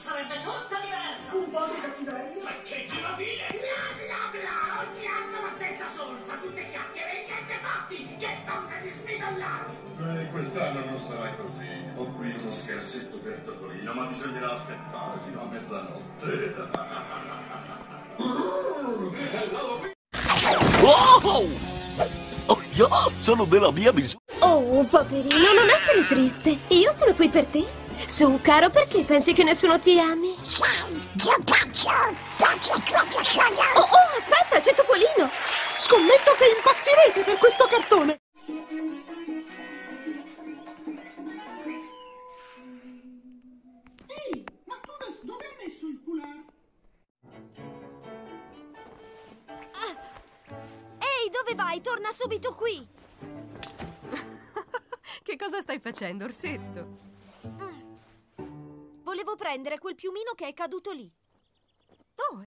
sarebbe tutto diverso. Un po' di cattiveria. Saccheggi la fine. Bla bla bla, ogni anno la stessa solfa, tutte chiacchiere e niente fatti. Che banda di smidollati. Quest'anno non sarà così. Ho qui uno scherzetto per Topolino, ma bisognerà aspettare fino a mezzanotte. Oh! Oh, io sono della mia misura. Oh, poverino, non essere triste. Io sono qui per te. Su, caro, perché pensi che nessuno ti ami? Oh, aspetta, c'è Topolino. Scommetto che impazzirete per questo cartone. Ehi, ma tu dove hai messo il foulard? Ehi, dove vai? Torna subito qui! Che cosa stai facendo, Orsetto? Volevo prendere quel piumino che è caduto lì. Oh,